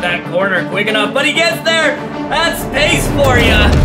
that corner quick enough, but he gets there. That's pace for you.